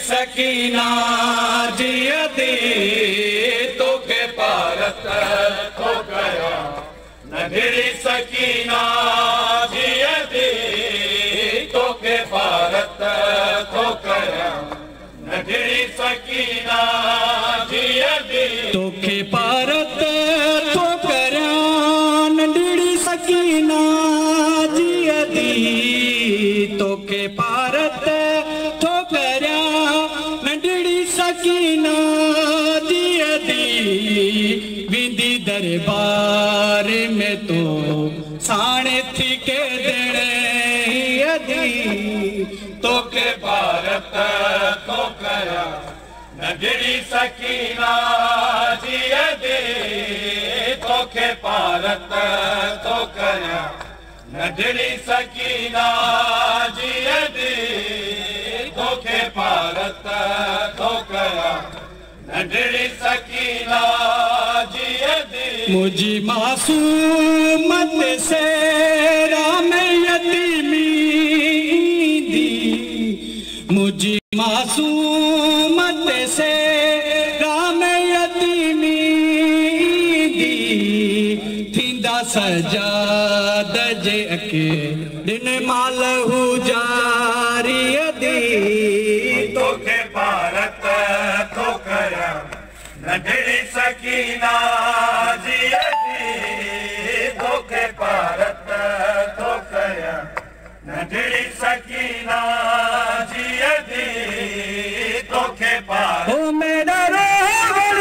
सकीना जियदी तोखे भारत तो कया नंढड़ी सकीना जियदी तोखे भारत तो कया नंढड़ी सकीना जियदी तोखे भारत तो कया नंढड़ी सकीना जियदी तोखे भारत तो कया नंढड़ी सकीना जियदी विंदी दरबार में तो साणे थी के देणे यदी तोखे भारत तो कया नंढड़ी सकीना जियदी तोखे भारत तो कया नंढड़ी सकीना जियदी तोखे भारत तो कया नंढड़ी सकीना जियदी मुझी मासूमत से राम यतीमी दी मुझी मासूमत से राम यतीमी दी थींदा सजाद जे अके दिन माल हुजारी दी तोखे भारत तो कया नंढड़ी सकीना जियदी तोखे भारत तो कया नंढड़ी सकीना जियदी तोखे भारत ओ मेरा रोगन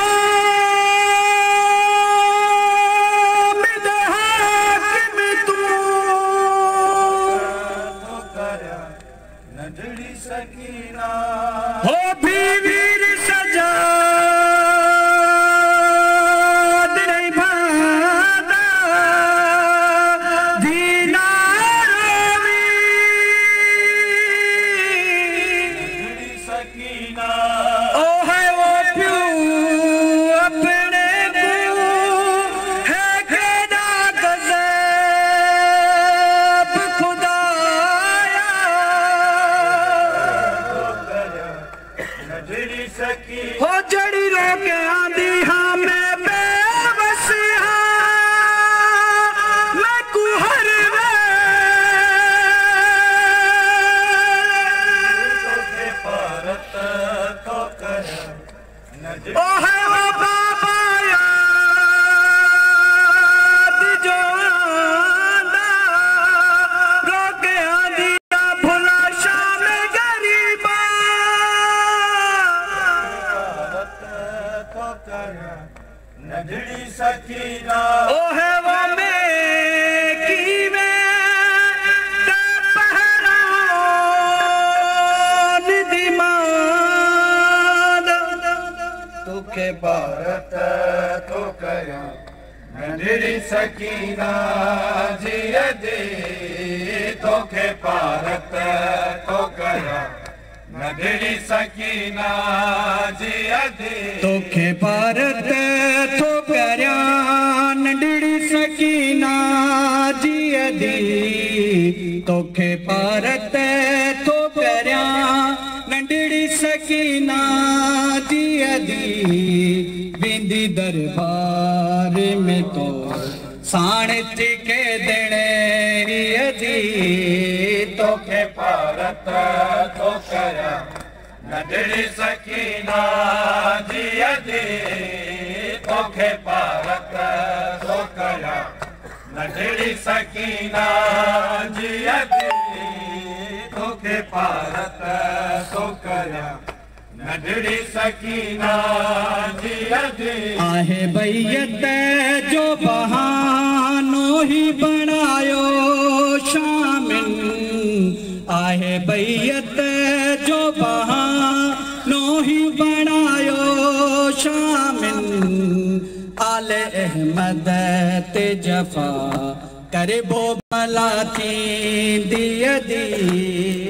शाम दे हाकिम तू तो कया नंढड़ी सकीना हो भी वीर सजा हो जड़ी रोके आंदी हाँ मैं बेबस हाँ मैं कुहर तोखे भारत तो कया नंढड़ी ओ है वो बाबा याद जो आंदा रोके आंदी भुला शाम गरीबा नंढड़ी सकीना ओ है वो में की में पहरान दिमाग तोखे भारत तो कया नंढड़ी सकीना जियदी तोखे भारत तो कया नंढड़ी सकीना जियदी तोखे भारत तो कया नंढड़ी सकीना जियदी तोखे भारत तो कया नंढड़ी सकीना जियदी विंदी दरबार में तो साणे थी के देणे यदी तोखे भारत तो कया नंढड़ी सकीना जियदी तोखे भारत तो कया नंढड़ी सकीना जियदी तोखे भारत तो कया नंढड़ी सकीना जियदी आहे बैयत जो बहानो ही बनायो शामिल आहे बैयत जो बहानो ही बनायो शामिल आले अहमद ते जफा करे बो भला थी दियदी